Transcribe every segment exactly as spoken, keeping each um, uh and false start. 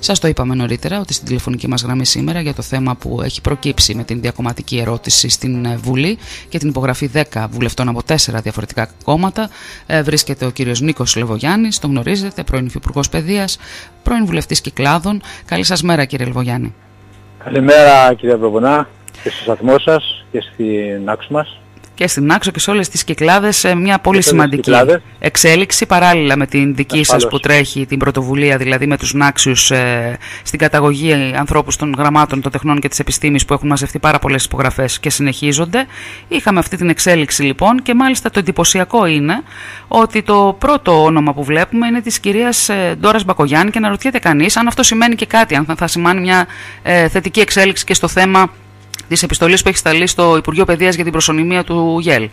Σας το είπαμε νωρίτερα ότι στην τηλεφωνική μας γραμμή σήμερα για το θέμα που έχει προκύψει με την διακομματική ερώτηση στην Βουλή και την υπογραφή δέκα βουλευτών από τέσσερα διαφορετικά κόμματα βρίσκεται ο κύριος Νίκος Λεβογιάννης, τον γνωρίζετε, πρώην Υφυπουργός Παιδείας, πρώην Βουλευτής Κυκλάδων. Καλή σας μέρα κύριε Λεβογιάννη. Καλημέρα κύριε Προπονά και στο σταθμό σας και στην άξο μας. Και στην άξο και σε όλες τις Κυκλάδες μια πολύ και σημαντική εξέλιξη παράλληλα με την δική Ασφάλως. σας που τρέχει την πρωτοβουλία, δηλαδή με τους Νάξιους ε, στην καταγωγή ανθρώπους των γραμμάτων, των τεχνών και της επιστήμης που έχουν μαζευτεί πάρα πολλές υπογραφές και συνεχίζονται. Είχαμε αυτή την εξέλιξη λοιπόν και μάλιστα το εντυπωσιακό είναι ότι το πρώτο όνομα που βλέπουμε είναι της κυρίας ε, Ντόρας Μπακογιάννη και αναρωτιέται κανείς αν αυτό σημαίνει και κάτι, αν θα σημάνει μια ε, θετική εξέλιξη και στο θέμα της επιστολής που έχει σταλεί στο Υπουργείο Παιδείας για την προσωνυμία του ΓΕΛ.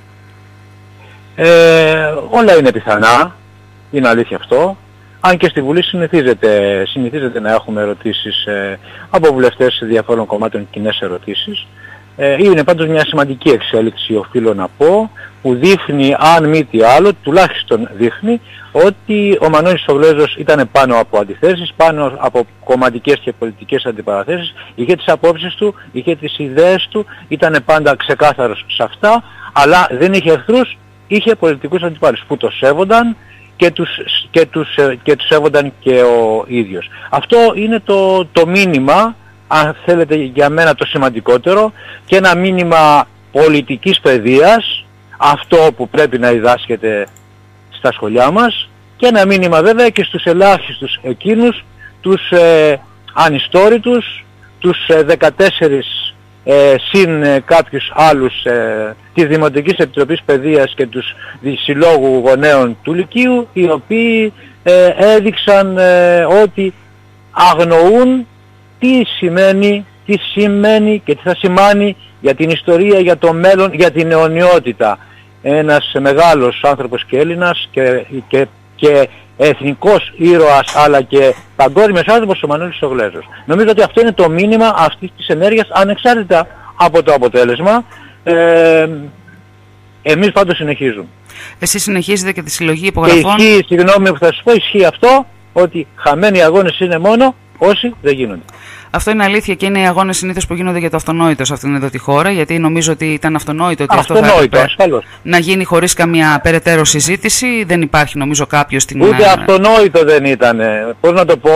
Ε, όλα είναι πιθανά, είναι αλήθεια αυτό. Αν και στη Βουλή συνηθίζεται, συνηθίζεται να έχουμε ερωτήσεις ε, από βουλευτές διαφόρων κομμάτων, κοινές ερωτήσεις. Ε, είναι πάντως μια σημαντική εξέλιξη, οφείλω να πω, που δείχνει, αν μη τι άλλο, τουλάχιστον δείχνει, ότι ο Μανώλης Σογλέζος ήταν πάνω από αντιθέσεις, πάνω από κομματικές και πολιτικές αντιπαραθέσεις, είχε τις απόψεις του, είχε τις ιδέες του, ήταν πάντα ξεκάθαρος σε αυτά, αλλά δεν είχε εχθρούς, είχε πολιτικούς αντιπάλους που το σέβονταν και τους, και τους, και τους σέβονταν και ο ίδιος. Αυτό είναι το, το μήνυμα, αν θέλετε για μένα το σημαντικότερο, και ένα μήνυμα πολιτικής παιδείας, αυτό που πρέπει να διδάσκεται στα σχολιά μας, και ένα μήνυμα βέβαια και στους ελάχιστους εκείνους, τους ε, ανιστόρητους, τους ε, δεκατέσσερις ε, συν ε, κάποιους άλλους ε, της Δημοτικής Επιτροπής Παιδείας και τους Συλλόγου Γονέων του Λυκείου, οι οποίοι ε, έδειξαν ε, ότι αγνοούν τι σημαίνει, τι σημαίνει και τι θα σημάνει για την ιστορία, για το μέλλον, για την αιωνιότητα ένας μεγάλος άνθρωπος και Έλληνας και, και, και εθνικός ήρωας αλλά και παγκόσμιος άνθρωπος, ο Μανώλης Σογλέζος. Νομίζω ότι αυτό είναι το μήνυμα αυτής της ενέργειας, ανεξάρτητα από το αποτέλεσμα. Ε, εμείς πάντως συνεχίζουμε. Εσείς συνεχίζετε και τη συλλογή υπογραφών. Και ισχύει, συγγνώμη που θα σας πω, ισχύει αυτό, ότι χαμένοι αγώνες είναι μόνο όσοι δεν γίνονται. Αυτό είναι αλήθεια και είναι οι αγώνες συνήθως που γίνονται για το αυτονόητο σε αυτήν εδώ τη χώρα, γιατί νομίζω ότι ήταν αυτονόητο ότι αυτονόητο, αυτό θα έπρεπε να γίνει χωρίς καμία περαιτέρω συζήτηση. Δεν υπάρχει νομίζω κάποιος στην... Ούτε αυτονόητο δεν ήταν. Πώς να το πω,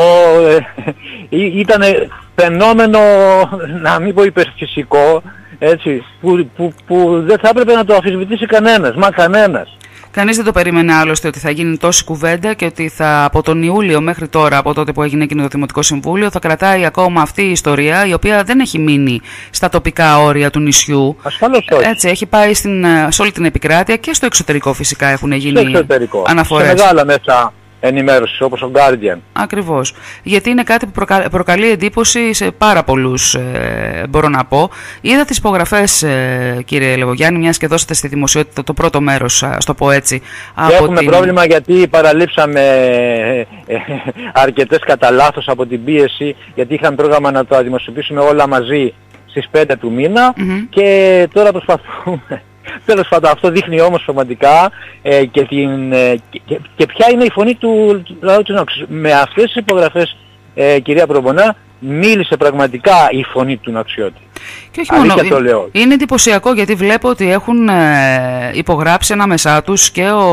ήταν φαινόμενο, να μην πω υπερφυσικό, έτσι, που, που, που δεν θα έπρεπε να το αμφισβητήσει κανένας, μα κανένας. Κανείς δεν το περίμενε άλλωστε ότι θα γίνει τόση κουβέντα και ότι θα, από τον Ιούλιο μέχρι τώρα, από τότε που έγινε εκείνο το Δημοτικό Συμβούλιο, θα κρατάει ακόμα αυτή η ιστορία, η οποία δεν έχει μείνει στα τοπικά όρια του νησιού. Ασφαλώς όχι. Έτσι, έχει πάει στην, σε όλη την επικράτεια και στο εξωτερικό φυσικά έχουν γίνει αναφορές. Σε μεγάλα μέσα ενημέρωσης όπως ο Guardian. Ακριβώς. Γιατί είναι κάτι που προκα... προκαλεί εντύπωση σε πάρα πολλούς, ε, μπορώ να πω. Είδα τις υπογραφές, ε, κύριε Λεβογιάννη, μιας και δώσατε στη δημοσιότητα το πρώτο μέρος, ας το πω έτσι. Και έχουμε την... πρόβλημα γιατί παραλείψαμε ε, ε, αρκετές κατά λάθος από την πίεση, γιατί είχαμε πρόγραμμα να το δημοσιοποιήσουμε όλα μαζί στις πέντε του μήνα mm-hmm. και τώρα προσπαθούμε. Τέλος πάντων, αυτό δείχνει όμως πραγματικά ε, και, την, ε, και, και ποια είναι η φωνή του λαού του Νάξου. Με αυτές τις υπογραφές, ε, κυρία Προπονά, μίλησε πραγματικά η φωνή του Ναξιώτη. Και όχι μόνο, το λέω. Είναι εντυπωσιακό γιατί βλέπω ότι έχουν ε, υπογράψει ανάμεσά τους και ο,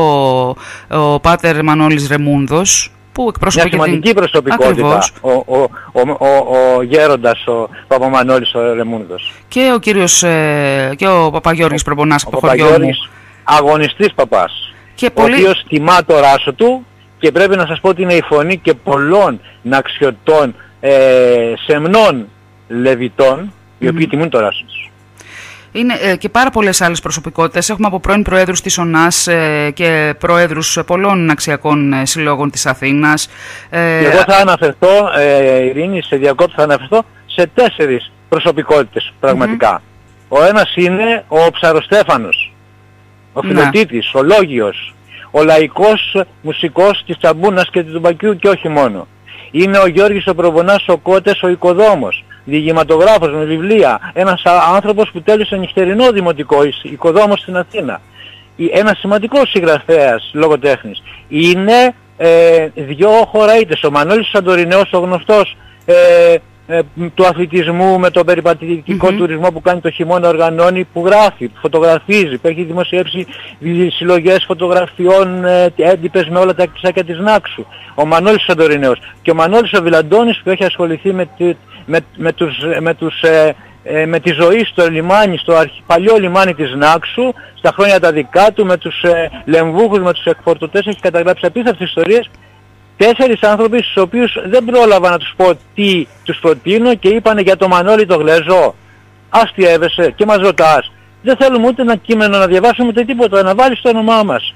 ο Πάτερ Μανώλης Ρεμούνδος, που εκπροσωπεί μια σημαντική την... προσωπικότητα, ο, ο, ο, ο, ο γέροντας, ο Παπαμανώλης ο Ρεμούνδος. Και ο κύριος, ε, και ο Παπαγιώργης Προπονάς από το χωριό μου. Αγωνιστής παπάς, και ο πολύ... οποίος τιμά το ράσο του και πρέπει να σας πω ότι είναι η φωνή και πολλών ναξιωτών, ε, σεμνών λεβιτών, mm. οι οποίοι τιμούν το ράσο τους. Είναι ε, και πάρα πολλές άλλες προσωπικότητες. Έχουμε από πρώην προέδρους της ΟΝΑΣ ε, και προέδρους πολλών αξιακών ε, συλλόγων της Αθήνας. Ε, Εγώ θα αναφερθώ, ε, Ειρήνη, σε διακόπτω, θα αναφερθώ σε τέσσερις προσωπικότητες πραγματικά. Mm-hmm. Ο ένας είναι ο Ψαροστέφανος, ο Φιλοτίτης, ο Λόγιος, ο λαϊκός μουσικός της Τσαμπούνας και του Μπακιού και όχι μόνο. Είναι ο Γιώργης ο Προπονάς, ο Κώτες, ο οικοδόμος, διηγηματογράφος με βιβλία, ένας άνθρωπος που τέλειωσε νυχτερινό δημοτικό, οικοδόμος στην Αθήνα. Ένας σημαντικός συγγραφέας λογοτέχνης. Είναι ε, δυο χωραΐτες, ο Μανώλης Σαντορινέος, ο γνωστός ε, ε, του αθλητισμού, με τον περιπατητικό mm-hmm. τουρισμό που κάνει το χειμώνα, οργανώνει, που γράφει, που φωτογραφίζει, που έχει δημοσιεύσει συλλογές φωτογραφιών ε, έντυπες με όλα τα κτησάκια της Νάξου. Ο Μανώλης Σαντορινέος και ο Μανώλης ο Βιλαντώνης που έχει ασχοληθεί με, τη, με, με, τους, με, τους, ε, ε, με τη ζωή στο λιμάνι, στο αρχ, παλιό λιμάνι της Νάξου, στα χρόνια τα δικά του, με τους ε, λεμβούχους, με τους εκφορτωτές, έχει καταγράψει απίστευτες ιστορίες. Τέσσερις άνθρωποι στους οποίους δεν πρόλαβα να τους πω τι τους προτείνω και είπανε για το Μανώλη το Γλέζο. Αστιεύεσαι και μας ρωτάς. Δεν θέλουμε ούτε ένα κείμενο να διαβάσουμε ούτε τίποτα, να βάλεις το όνομά μας.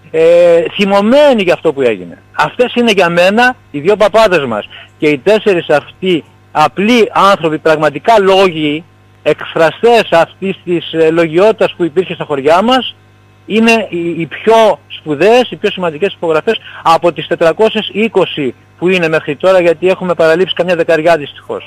Ε, θυμωμένοι για αυτό που έγινε. Αυτές είναι για μένα οι δύο παπάδες μας. Και οι τέσσερις αυτοί απλοί άνθρωποι, πραγματικά λόγοι, εκφραστές αυτής της ε, λογιότητας που υπήρχε στα χωριά μας, είναι οι, οι πιο σπουδαίες, οι πιο σημαντικές υπογραφές από τις τετρακόσιες είκοσι που είναι μέχρι τώρα, γιατί έχουμε παραλείψει καμιά δεκαριά δυστυχώς.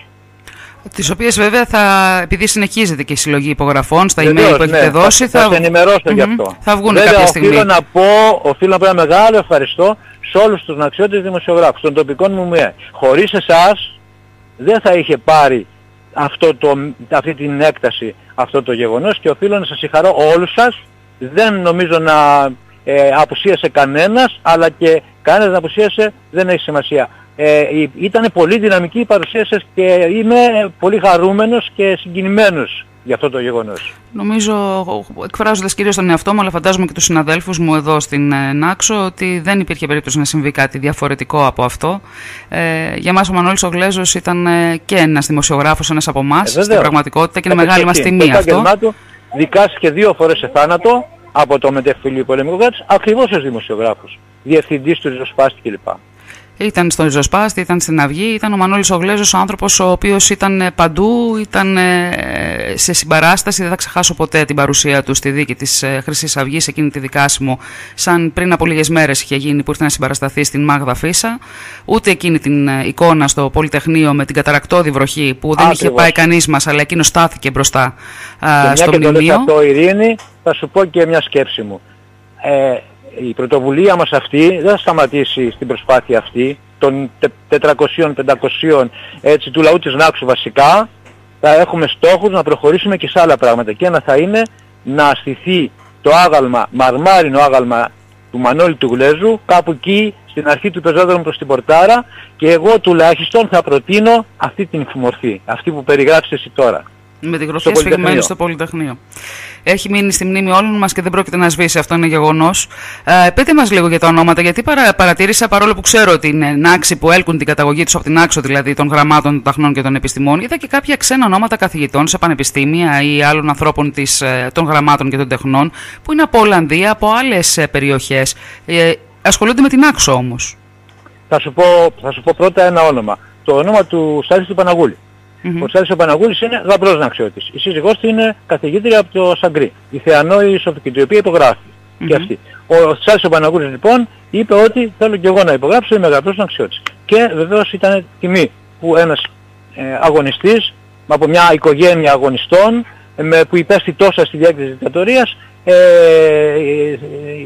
Τις οποίες βέβαια θα, επειδή συνεχίζεται και η συλλογή υπογραφών στα email που έχετε ναι, δώσει, θα, θα, θα ενημερώσω mm-hmm, γι' αυτό. Θα βγουν βέβαια, κάποια στιγμή. Οφείλω να πω, οφείλω να πω ένα μεγάλο ευχαριστώ σε όλους τους ναξιώτες δημοσιογράφους, των τοπικών μου ΜΕ. Χωρίς εσάς δεν θα είχε πάρει αυτό το, αυτή την έκταση αυτό το γεγονός και οφείλω να σας συγχαρώ όλους σας. Δεν νομίζω να ε, απουσίασε κανένας, αλλά και κανένας να απουσίασε δεν έχει σημασία. Ε, ήταν πολύ δυναμική η παρουσία σας και είμαι πολύ χαρούμενος και συγκινημένος για αυτό το γεγονός. Νομίζω, εκφράζοντας κυρίως τον εαυτό μου, αλλά φαντάζομαι και τους συναδέλφους μου εδώ στην ε, Νάξο, ότι δεν υπήρχε περίπτωση να συμβεί κάτι διαφορετικό από αυτό. Ε, για μας ο Μανώλης ο Γλέζος ήταν ε, και ένας δημοσιογράφος, ένας από εμάς, ε, στην πραγματικότητα, και είναι μεγάλη μας τιμή αυτό. Του δικάστηκε δύο φορές σε θάνατο από το μετεφυλίου πολεμικού κράτους, ακριβώς ως δημοσιογράφος, διευθυντής του Ριζοσπάστη κλπ. Ήταν στο Ριζοσπάστη, ήταν στην Αυγή, ήταν ο Μανώλης ο Γλέζος, ο άνθρωπος ο οποίος ήταν παντού, ήταν σε συμπαράσταση. Δεν θα ξεχάσω ποτέ την παρουσία του στη δίκη της Χρυσής Αυγής, εκείνη τη δικάσιμο, σαν πριν από λίγες μέρες είχε γίνει, που ήρθε να συμπαρασταθεί στην Μάγδα Φίσα. Ούτε εκείνη την εικόνα στο Πολυτεχνείο με την καταρακτώδη βροχή που δεν Άκριβώς. είχε πάει κανείς μας, αλλά εκείνο στάθηκε μπροστά α, στο μνημείο. Και μια και το αυτό, Ειρήνη, θα σου πω και μια σκέψη μου. Ε, Η πρωτοβουλία μας αυτή δεν θα σταματήσει στην προσπάθεια αυτή των τετρακοσίων πεντακοσίων έτσι, του λαού της Νάξου βασικά. Θα έχουμε στόχους να προχωρήσουμε και σε άλλα πράγματα. Και ένα θα είναι να στηθεί το άγαλμα, μαρμάρινο άγαλμα του Μανώλη του Γλέζου, κάπου εκεί στην αρχή του πεζόδρομου προς την Πορτάρα, και εγώ τουλάχιστον θα προτείνω αυτή την μορφή, αυτή που περιγράψεις εσύ τώρα. Με την γροθιά σφιγμένη στο Πολυτεχνείο. Έχει μείνει στη μνήμη όλων μας και δεν πρόκειται να σβήσει, αυτό είναι γεγονός. Ε, πείτε μας λίγο για τα ονόματα, γιατί παρα, παρατήρησα, παρόλο που ξέρω ότι είναι Νάξοι που έλκουν την καταγωγή τους από την Άξο, δηλαδή των γραμμάτων, των ταχνών και των επιστημών, είδα και κάποια ξένα ονόματα καθηγητών σε πανεπιστήμια ή άλλων ανθρώπων της, των γραμμάτων και των τεχνών, που είναι από Ολλανδία, από άλλες περιοχές. Ε, ασχολούνται με την Άξο όμως. Θα σου πω, θα σου πω πρώτα ένα όνομα. Το όνομα του Στάθη του Παναγούλη. Mm-hmm. Ο Στάθης ο Παναγούλης είναι γαμπρός ναξιώτης. Η σύζυγός του είναι καθηγήτρια από το Σαγκρί, η Θεανό η Σοφική, η οποία υπογράφει mm-hmm. και αυτή. Ο Στάθης ο Παναγούλης λοιπόν είπε ότι θέλω και εγώ να υπογράψω, είμαι γαμπρός ναξιώτης. Και βεβαίως ήταν τιμή που ένας ε, αγωνιστής από μια οικογένεια αγωνιστών με, που υπέστη τόσα στη διάρκεια της δικτατορίας ε, ε, ε,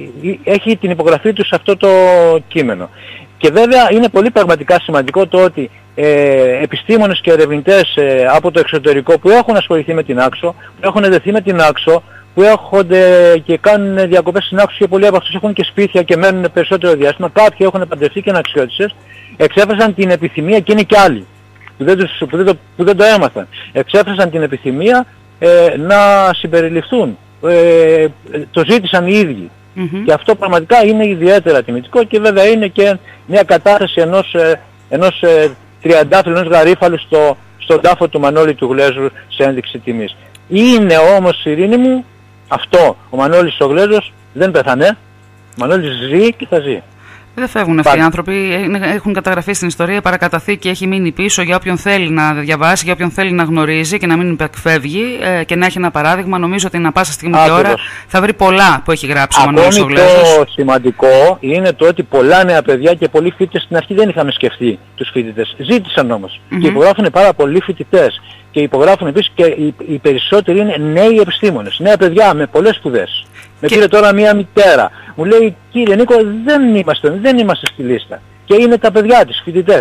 έχει την υπογραφή του σε αυτό το κείμενο. Και βέβαια είναι πολύ πραγματικά σημαντικό το ότι ε, επιστήμονες και ερευνητές ε, από το εξωτερικό που έχουν ασχοληθεί με την Άξο, που έχουν δεθεί με την Άξο, που έρχονται και κάνουν διακοπές στην Άξο, και πολλοί από αυτούς έχουν και σπίτια και μένουν περισσότερο διάστημα, κάποιοι έχουν παντρευτεί και είναι αξιώτισσες, εξέφρασαν την επιθυμία, και είναι και άλλοι που δεν, τους, που δεν, το, που δεν το έμαθαν, εξέφρασαν την επιθυμία ε, να συμπεριληφθούν, ε, το ζήτησαν οι ίδιοι. Mm-hmm. Και αυτό πραγματικά είναι ιδιαίτερα τιμητικό, και βέβαια είναι και μια κατάσταση ενός, ενός τριαντάφυλλου, ενός γαρίφαλου στο, στον τάφο του Μανώλη του Γλέζου σε ένδειξη τιμής. Είναι όμως, Ειρήνη μου, αυτό, ο Μανώλης ο Γλέζος δεν πέθανε, ο Μανώλης ζει και θα ζει. Δεν φεύγουν αυτοί οι άνθρωποι, έχουν καταγραφεί στην ιστορία, παρακαταθήκη έχει μείνει πίσω για όποιον θέλει να διαβάσει, για όποιον θέλει να γνωρίζει και να μην εκφεύγει ε, και να έχει ένα παράδειγμα. Νομίζω ότι ανά πάσα στιγμή και ώρα θα βρει πολλά που έχει γράψει ο Μανώλης ο Γλέζος. Το σημαντικό είναι το ότι πολλά νέα παιδιά και πολλοί φοιτητές στην αρχή δεν είχαμε σκεφτεί τους φοιτητές. Ζήτησαν όμως mm-hmm. και υπογράφουν πάρα πολλοί φοιτητές. Και υπογράφουν επίσης και οι, οι περισσότεροι είναι νέοι επιστήμονες, νέα παιδιά με πολλές σπουδές. Με και... πήρε τώρα μία μητέρα. Μου λέει, κύριε Νίκο, δεν είμαστε, δεν είμαστε στη λίστα. Και είναι τα παιδιά της, φοιτητές.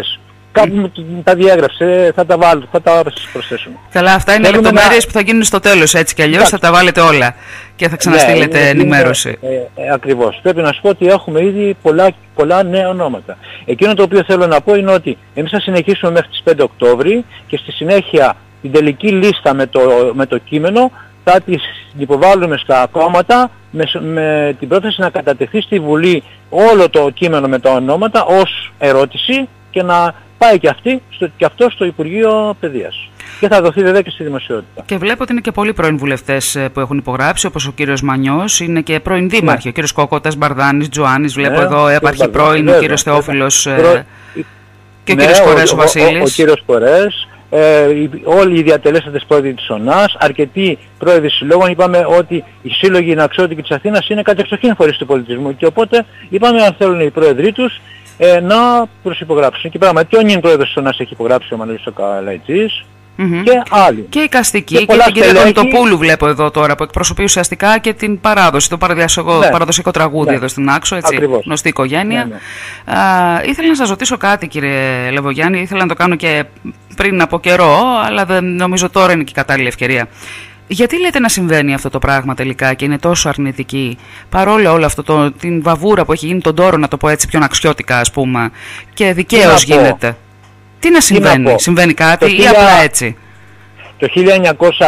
Κάπου mm. τα διέγραψε, θα τα βάλω, θα τα προσθέσουμε. Καλά, αυτά είναι λεπτομέρειες να... που θα γίνουν στο τέλος, έτσι κι αλλιώς θα τα βάλετε όλα και θα ξαναστείλετε ναι, ενημέρωση. Είναι, ε, ε, ακριβώς. Πρέπει να σου πω ότι έχουμε ήδη πολλά, πολλά νέα ονόματα. Εκείνο το οποίο θέλω να πω είναι ότι εμείς θα συνεχίσουμε μέχρι τις πέντε Οκτώβρη και στη συνέχεια την τελική λίστα με το, με το κείμενο θα τις υποβάλουμε στα κόμματα με, με την πρόθεση να κατατεθεί στη Βουλή όλο το κείμενο με τα ονόματα ως ερώτηση και να πάει και, αυτή, στο, και αυτό στο Υπουργείο Παιδείας. Και θα δοθεί βέβαια και στη δημοσιότητα. Και βλέπω ότι είναι και πολλοί πρώην βουλευτές που έχουν υπογράψει, όπως ο κύριος Μανιός, είναι και πρώην δήμαρχοι. Ναι. Ο κύριος Κοκότας, Μπαρδάνης, Τζοάνης, βλέπω ναι, εδώ έπαρχε πρώην, ο κύριος Θεόφιλος προ... και ο ναι, κύριος Κορές ο, ο Βασίλης. Ο, ο, ο κύριος Κορές, ε, όλοι οι διατελέστατες πρόεδροι της ΟΝΑΣ, αρκετοί πρόεδροι συλλόγων. Είπαμε ότι οι σύλλογοι Ναξιώτικοι της Αθήνας είναι κατεξοχήν φορείς του πολιτισμού και οπότε είπαμε αν θέλουν οι πρόεδροι τους ε, να προσυπογράψουν. Και πράγματι ο νυν πρόεδρος της ΟΝΑΣ έχει υπογράψει, ο Μανώλης ο Καλαϊτζής. Mm-hmm. Και άλλοι. Και η καστική και, και την κυρία Κονιτοπούλου βλέπω εδώ τώρα που εκπροσωπεί ουσιαστικά και την παράδοση, το παραδοσιακό, ναι. παραδοσιακό τραγούδι ναι. εδώ στην Άξο, έτσι, ακριβώς. Γνωστή οικογένεια. Ναι, ναι. Α, ήθελα να σας ρωτήσω κάτι κύριε Λεβογιάννη, ήθελα να το κάνω και πριν από καιρό, αλλά δεν νομίζω τώρα είναι και η κατάλληλη ευκαιρία. Γιατί λέτε να συμβαίνει αυτό το πράγμα τελικά και είναι τόσο αρνητική, παρόλο όλο αυτό το, την βαβούρα που έχει γίνει τον τόρο, να το πω έτσι πιο ναξιώτικα ας πούμε, και δικαίως γίνεται. Τι να συμβαίνει, Τι να συμβαίνει κάτι ή χίλια... απλά έτσι? Το χίλια εννιακόσια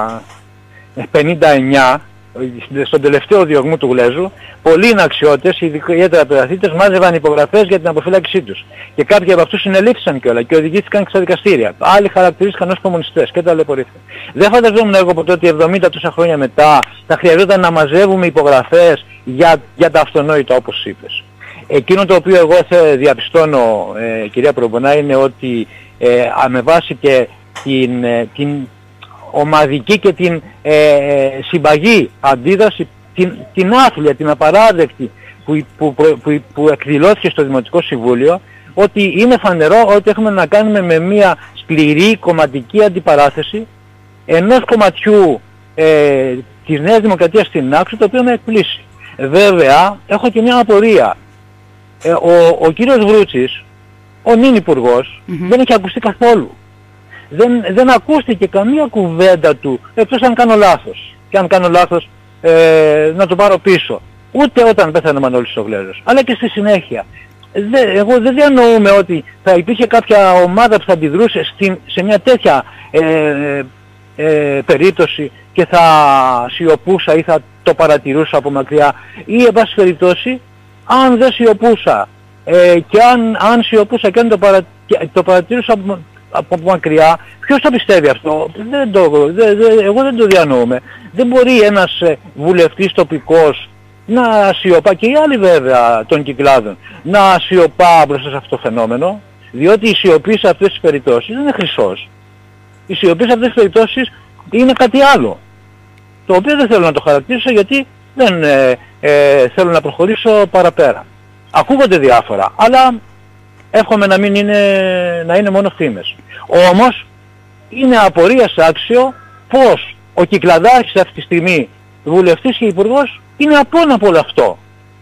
πενήντα εννιά, στον τελευταίο διωγμό του Γλέζου, πολλοί ναξιώτες, ιδιαίτερα παιδαθήτες, μάζευαν υπογραφές για την αποφύλαξή τους. Και κάποιοι από αυτούς συνελήφθησαν κιόλα και οδηγήθηκαν και στα δικαστήρια. Άλλοι χαρακτηρίστηκαν ως κομμουνιστές και ταλαιπωρήθηκαν. Δεν φανταζόμουν εγώ ποτέ ότι εβδομήντα τόσα χρόνια μετά θα χρειαζόταν να μαζεύουμε υπογραφές για, για τα αυτονόητα όπως είπες. Εκείνο το οποίο εγώ θα διαπιστώνω, ε, κυρία Προπονά, είναι ότι ε, με βάση και την, ε, την ομαδική και την ε, συμπαγή αντίδραση, την, την άθλια, την απαράδεκτη που, που, που, που εκδηλώθηκε στο Δημοτικό Συμβούλιο, ότι είναι φανερό ότι έχουμε να κάνουμε με μια σκληρή κομματική αντιπαράθεση ενός κομματιού ε, της Νέας Δημοκρατίας στην Άξο, το οποίο με εκπλήσει. Βέβαια, έχω και μια απορία. Ε, ο, ο κύριος Βρούτσης, ο νυν υπουργός, mm-hmm. δεν έχει ακουστεί καθόλου. Δεν, δεν ακούστηκε καμία κουβέντα του, εκτός αν κάνω λάθος. Και αν κάνω λάθος ε, να το πάρω πίσω. Ούτε όταν πέθανε ο Μανώλης ο Γλέζος, αλλά και στη συνέχεια. Δε, εγώ δεν διανοούμε ότι θα υπήρχε κάποια ομάδα που θα αντιδρούσε στην, σε μια τέτοια ε, ε, περίπτωση και θα σιωπούσα ή θα το παρατηρούσα από μακριά, ή εν πάση περιπτώσει αν δεν σιωπούσα ε, και αν, αν σιωπούσα και αν το, παρα, το παρατηρούσα από, από μακριά, ποιος θα πιστεύει αυτό? Δεν το, δε, δε, εγώ δεν το διανοούμε. Δεν μπορεί ένας ε, βουλευτής τοπικός να σιωπά, και οι άλλοι βέβαια των κυκλάδων, να σιωπά μπροστά σε αυτό το φαινόμενο, διότι η σιωπή σε αυτές τις περιπτώσεις δεν είναι χρυσός. Η σιωπή σε αυτές τις περιπτώσεις είναι κάτι άλλο, το οποίο δεν θέλω να το χαρακτηρίσω γιατί δεν ε, ε, θέλω να προχωρήσω παραπέρα. Ακούγονται διάφορα, αλλά εύχομαι να μην είναι, να είναι μόνο φήμες. Όμως είναι απορίας άξιο πως ο Κυκλαδάρχης αυτή τη στιγμή, βουλευτής και υπουργός, είναι απόν από όλο αυτό.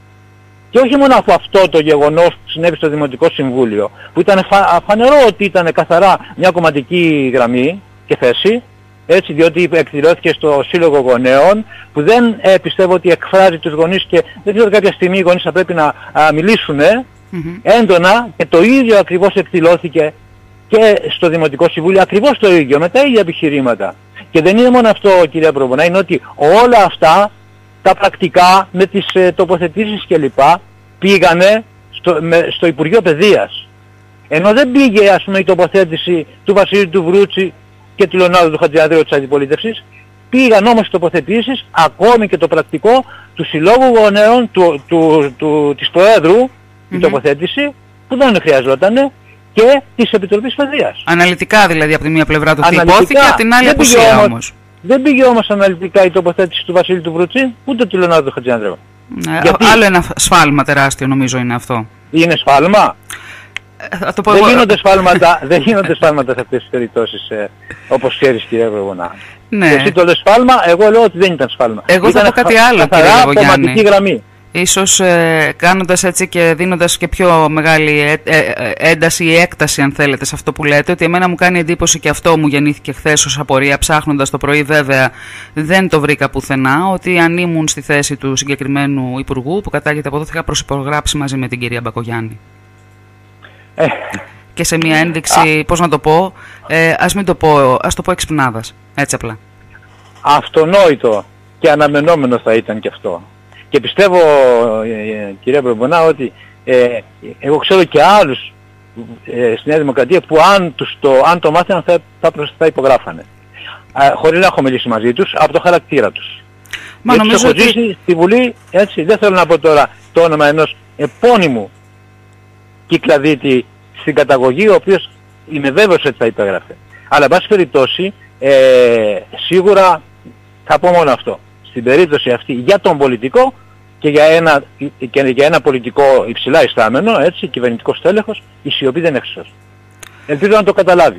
Και όχι μόνο από αυτό το γεγονός που συνέβη στο Δημοτικό Συμβούλιο, που ήταν φα, φανερό ότι ήταν καθαρά μια κομματική γραμμή και θέση, έτσι, διότι εκδηλώθηκε στο Σύλλογο Γονέων, που δεν ε, πιστεύω ότι εκφράζει τους γονείς και δεν ξέρω κάποια στιγμή οι γονείς θα πρέπει να α, μιλήσουν ε, mm-hmm. έντονα, και το ίδιο ακριβώς εκδηλώθηκε και στο Δημοτικό Συμβούλιο, ακριβώς το ίδιο, με τα ίδια επιχειρήματα. Και δεν είναι μόνο αυτό, κυρία Προβονά, είναι ότι όλα αυτά τα πρακτικά με τις ε, τοποθετήσεις κλπ. Πήγανε στο, με, στο Υπουργείο Παιδείας. Ενώ δεν πήγε, ας πούμε, η τοποθέτηση του Βασίλη του Βρούτσι και του Λεωνάρδου του Χατζηανδρέου της Αντιπολίτευσης, πήγαν όμως οι τοποθετήσεις, ακόμη και το πρακτικό του Συλλόγου Γονέων, του, του, του, της Προέδρου, mm-hmm. η τοποθέτηση, που δεν χρειαζόταν, και της Επιτροπής Παιδείας. Αναλυτικά δηλαδή από τη μία πλευρά του τι υπόθηκε, από την άλλη απουσία όμως. όμως. Δεν πήγε όμως αναλυτικά η τοποθέτηση του Βασίλη του Βρούτσι, ούτε του Λεωνάρδου του Χατζηανδρέου. Ε, Γιατί... Άλλο ένα σφάλμα τεράστιο νομίζω είναι αυτό. Είναι σφάλμα. Ε, το πω δεν, εγώ... γίνονται σφάλματα, δεν γίνονται σφάλματα σε αυτές τις περιπτώσεις, ε, όπως ξέρεις, κύριε Προβονά. Ναι. Εσύ το λες σφάλμα, εγώ λέω ότι δεν ήταν σφάλμα. Εγώ ήταν θα πω κάτι άλλο, κύριε Λεβογιάννη. Γραμμή. Ίσως ε, κάνοντας έτσι και δίνοντας και πιο μεγάλη ε, ε, ένταση ή έκταση, αν θέλετε, σε αυτό που λέτε, ότι εμένα μου κάνει εντύπωση και αυτό μου γεννήθηκε χθες ως απορία, ψάχνοντας το πρωί, βέβαια δεν το βρήκα πουθενά, ότι αν ήμουν στη θέση του συγκεκριμένου υπουργού που κατάγεται από εδώ, θα είχα προσυπογράψει μαζί με την κυρία Μπακογιάννη. Ε. Και σε μια ένδειξη, πώς να το πω, ε, ας μην το πω, ας το πω εξυπνάδας, έτσι απλά. Αυτονόητο και αναμενόμενο θα ήταν και αυτό. Και πιστεύω, ε, κυρία Μπρεμπονά, ότι ε, εγώ ξέρω και άλλους ε, στη Νέα Δημοκρατία που αν, τους το, αν το μάθαιναν θα, θα, θα υπογράφανε. Ε, χωρίς να έχω μιλήσει μαζί τους, από το χαρακτήρα τους. Μα γιατί νομίζω έχω ζήσει ότι... στη Βουλή, έτσι, δεν θέλω να πω τώρα το όνομα ενός επώνυμου κυκλαδίτη στην καταγωγή, ο οποίος είμαι βέβαιος ότι θα υπέγραφε. Αλλά, εν πάση περιπτώσει, ε, σίγουρα θα πω μόνο αυτό. Στην περίπτωση αυτή για τον πολιτικό και για ένα, και για ένα πολιτικό υψηλά ιστάμενο, έτσι, κυβερνητικό στέλεχος, η σιωπή δεν είναι χρυσός. Ελπίζω να το καταλάβει.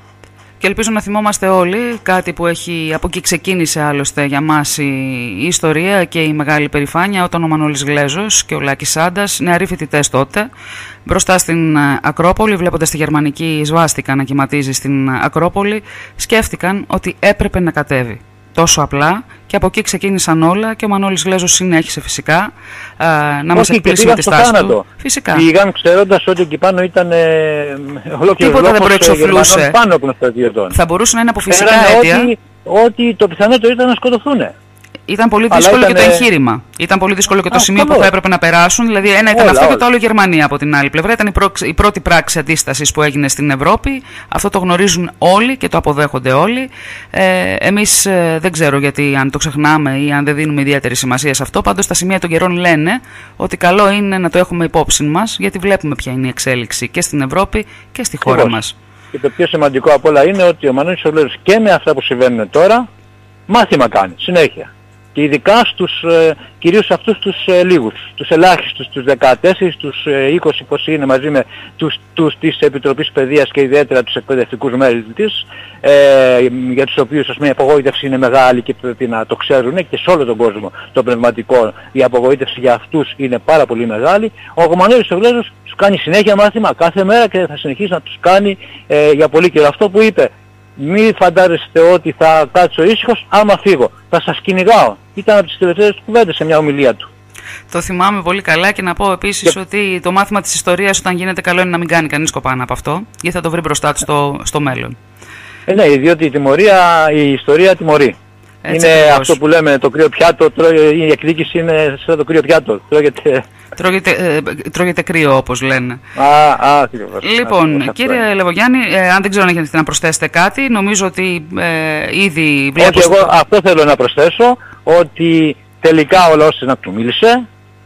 Και ελπίζω να θυμόμαστε όλοι κάτι που έχει, από εκεί ξεκίνησε άλλωστε για μας η, η ιστορία και η μεγάλη περηφάνεια, όταν ο Μανώλης Γλέζος και ο Λάκης Σάντας, νεαροί φοιτητές τότε, μπροστά στην Ακρόπολη, βλέποντας τη γερμανική σβάστηκα να κυματίζει στην Ακρόπολη, σκέφτηκαν ότι έπρεπε να κατέβει. Τόσο απλά, και από εκεί ξεκίνησαν όλα και ο Μανώλης Γλέζος συνέχισε φυσικά α, να Όχι, μας εκπλήσει με τη στάση του. Φυσικά. Πήγαν ξέροντας ότι εκεί πάνω ήταν ε, ολόκληρο τίποτα δεν προεξοφλούσε. Πάνω από στρατιωτών. Θα μπορούσε να είναι από φυσικά Έρανε αίτια. Ότι, ότι το πιθανότερο ήταν να σκοτωθούν. Ήταν πολύ δύσκολο ήταν... και το εγχείρημα. Ήταν πολύ δύσκολο και το Α, σημείο καλό. που θα έπρεπε να περάσουν. Δηλαδή, ένα ήταν όλα, αυτό όλα. και το άλλο η Γερμανία από την άλλη πλευρά. Ήταν η, προ... η πρώτη πράξη αντίστασης που έγινε στην Ευρώπη. Αυτό το γνωρίζουν όλοι και το αποδέχονται όλοι. Ε, εμείς ε, δεν ξέρω γιατί, αν το ξεχνάμε ή αν δεν δίνουμε ιδιαίτερη σημασία σε αυτό. Πάντως, τα σημεία των καιρών λένε ότι καλό είναι να το έχουμε υπόψη μας, γιατί βλέπουμε ποια είναι η εξέλιξη και στην Ευρώπη και στη χώρα Φυγός. μας. Και το πιο σημαντικό απ' όλα είναι ότι ο Μανώλης Γλέζος και με αυτά που συμβαίνουν τώρα, μάθημα κάνει συνέχεια. Και ειδικά στους, ε, κυρίως αυτούς τους ε, λίγους, τους ελάχιστους, τους δεκατέσσερα, τους ε, είκοσι πόσοι είναι μαζί με τους, τους της Επιτροπής Παιδείας και ιδιαίτερα τους εκπαιδευτικούς μέλη της, ε, για τους οποίους ας πούμε, η απογοήτευση είναι μεγάλη και πρέπει να το ξέρουν και σε όλο τον κόσμο το πνευματικό η απογοήτευση για αυτούς είναι πάρα πολύ μεγάλη. Ο Μανώλης Γλέζος τους κάνει συνέχεια μάθημα κάθε μέρα και θα συνεχίσει να τους κάνει ε, για πολύ καιρό. Αυτό που είπε. Μη φαντάζεστε ότι θα κάτσω ήσυχος άμα φύγω. Θα σας κυνηγάω. Ήταν από τις τελευταίες κουβέντες σε μια ομιλία του. Το θυμάμαι πολύ καλά και να πω επίσης και... ότι το μάθημα της ιστορίας όταν γίνεται καλό είναι να μην κάνει κανείς κοπάνα από αυτό, γιατί θα το βρει μπροστά του στο, στο μέλλον. Ε, ναι, διότι η τιμωρία, η ιστορία τιμωρεί. Έτσι, είναι ακριβώς. Αυτό που λέμε το κρύο πιάτο, η εκδίκηση είναι σαν το κρύο πιάτο. Τρώγεται... Τρώγεται, ε, τρώγεται κρύο όπως λένε. Α, α, ακριβώς. Λοιπόν, α, κύριε Λεβογιάννη, ε, αν δεν ξέρω αν έχετε να προσθέσετε κάτι, νομίζω ότι ε, ήδη βλέπω... Όχι, εγώ αυτό θέλω να προσθέσω, ότι τελικά ο λαός να του μίλησε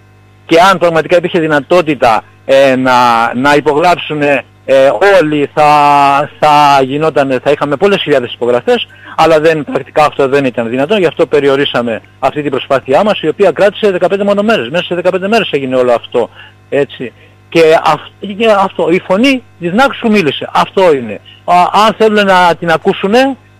και αν πραγματικά υπήρχε δυνατότητα ε, να, να υπογράψουν ε, όλοι θα, θα γινόταν, θα είχαμε πολλές χιλιάδες υπογραφές, αλλά δεν, πρακτικά αυτό δεν ήταν δυνατόν, γι' αυτό περιορίσαμε αυτή την προσπάθειά μας, η οποία κράτησε δεκαπέντε μόνο μέρες. Μέσα σε δεκαπέντε μέρες έγινε όλο αυτό, έτσι. Και, αυ, και αυτό, η φωνή της Νάξου μίλησε. Αυτό είναι. Α, αν θέλουν να την ακούσουν,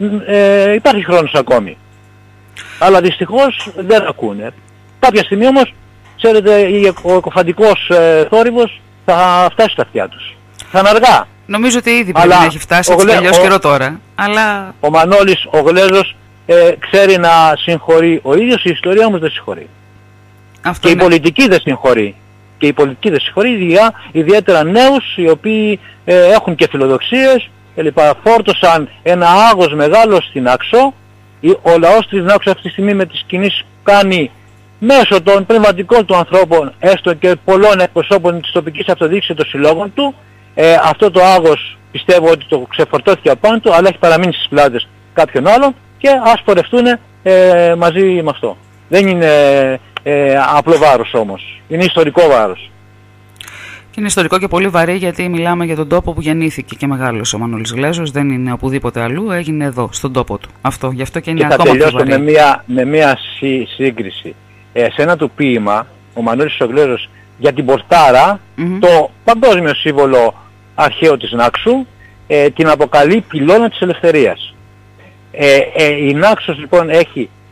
ε, υπάρχει χρόνος ακόμη. Αλλά δυστυχώς δεν ακούνε. Κάποια στιγμή όμως, ξέρετε, ο εκοφαντικός ε, θόρυβος θα φτάσει στα αυτιά τους. Θα είναι αργά. Νομίζω ότι ήδη πρέπει να έχει φτάσει, έτσι τελειώς καιρό τώρα. Αλλά... Ο Μανώλης, ο Γλέζος, ε, ξέρει να συγχωρεί ο ίδιος, η ιστορία όμως δεν συγχωρεί. Αυτό και είναι... η πολιτική δεν συγχωρεί. Και η πολιτική δεν συγχωρεί, ειδιά, ιδιαίτερα νέους οι οποίοι ε, έχουν και φιλοδοξίες και λοιπά. Φόρτωσαν ένα άγος μεγάλο στην Άξο. Ο λαός της Νάξου αυτή τη στιγμή με τις κινήσεις που κάνει μέσω των πνευματικών του ανθρώπων, έστω και πολλών εκπροσώπων της τοπικής αυτοδιοίκησης των συλλόγων του, ε, αυτό το άγος πιστεύω ότι το ξεφορτώθηκε απάνω του, αλλά έχει παραμείνει στις πλάτες κάποιων άλλων και ας πορευτούν ε, μαζί με αυτό. Δεν είναι ε, απλό βάρος όμως, είναι ιστορικό βάρος. Και είναι ιστορικό και πολύ βαρύ, γιατί μιλάμε για τον τόπο που γεννήθηκε και μεγάλωσε ο Μανώλης Γλέζος, δεν είναι οπουδήποτε αλλού, έγινε εδώ, στον τόπο του. Αυτό, γι' αυτό και είναι και ακόμα πιο βαρύ. Και θα τελειώσω με μια, με μια σύ, σύγκριση. Ε, σε ένα του ποίημα, ο Μανώλης Γλέζος για την Πορτάρα, mm-hmm. το παγκόσμιο σύμβολο αρχαίο της Νάξου, ε, την αποκαλεί πυλώνα της ελευθερίας. Ε, ε, η Νάξος λοιπόν έχει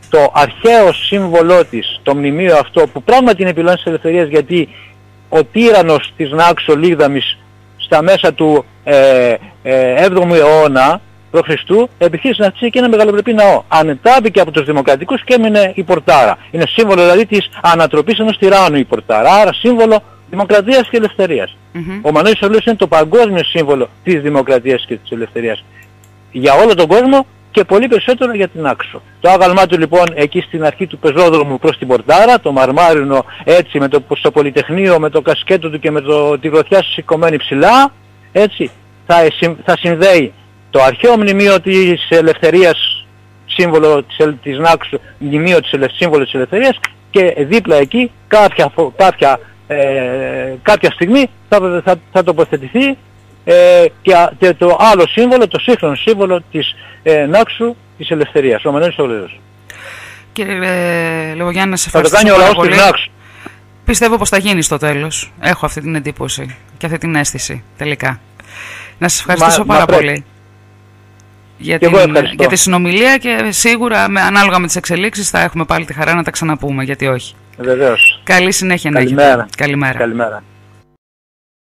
το αρχαίο σύμβολό της, το μνημείο αυτό που πράγματι είναι πυλώνας της ελευθερίας, γιατί ο τύραννος της Νάξο Λίγδαμης στα μέσα του ε, ε, έβδομου αιώνα π.Χ. επιχείρησε να χτίσει και ένα μεγαλοπρεπή ναό. Ανετάπηκε από τους δημοκρατικούς και έμεινε η πορτάρα. Είναι σύμβολο δηλαδή της ανατροπής ενός τυράννου η πορτάρα, άρα σύμβολο δημοκρατίας και ελευθερίας. Mm-hmm. Ο Μανώλης Σολύος είναι το παγκόσμιο σύμβολο της δημοκρατίας και της ελευθερίας για όλο τον κόσμο και πολύ περισσότερο για την Άξο. Το άγαλμά του λοιπόν εκεί στην αρχή του πεζόδρομου προς την πορτάρα, το μαρμάρινο έτσι με το, στο Πολυτεχνείο, με το κασκέτο του και με το, τη γροθιά σηκωμένη ψηλά, έτσι θα, θα συνδέει το αρχαίο μνημείο της ελευθερίας, σύμβολο της, της Νάξου, μνημείο της, σύμβολο της ελευθερίας, και δίπλα εκεί κάποια, κάποια, ε, κάποια στιγμή θα, θα, θα τοποθετηθεί ε, και, και το άλλο σύμβολο, το σύγχρονο σύμβολο της ε, Νάξου της ελευθερίας, ο Μανώλης Σολύος. Κύριε ε, Λογογιάννη, να σε ευχαριστήσω πάρα πολύ. Πιστεύω πως θα γίνει στο τέλος. Έχω αυτή την εντύπωση και αυτή την αίσθηση τελικά. Να σας ευχαριστήσω μα, πάρα μα πολύ για, την, για τη συνομιλία και σίγουρα με, ανάλογα με τις εξελίξεις θα έχουμε πάλι τη χαρά να τα ξαναπούμε, γιατί όχι. Βεβαίως. Καλή συνέχεια να έχετε. Καλημέρα. Καλημέρα.